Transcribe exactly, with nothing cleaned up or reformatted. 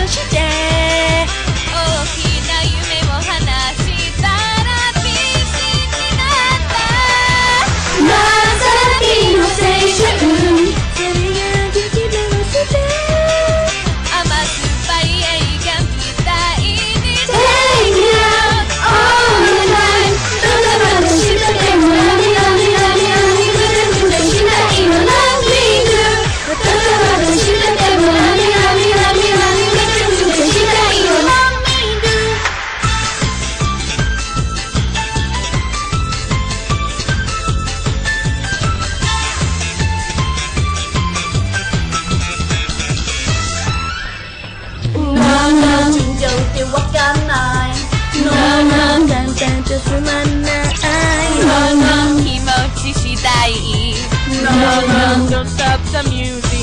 として大きな夢を話したらピースになったまさきの青春それができるのせて甘酸っぱい映画みたいに Take me out all the time どんなまでしたでもラミラミラミラミグルグルしないの Love me girl どんなまでしたでもラミラミラミラミグルグルしないの Love me girl なん尋常ってわかんないなん簡単じゃ済まない気持ち次第 Don't stop the music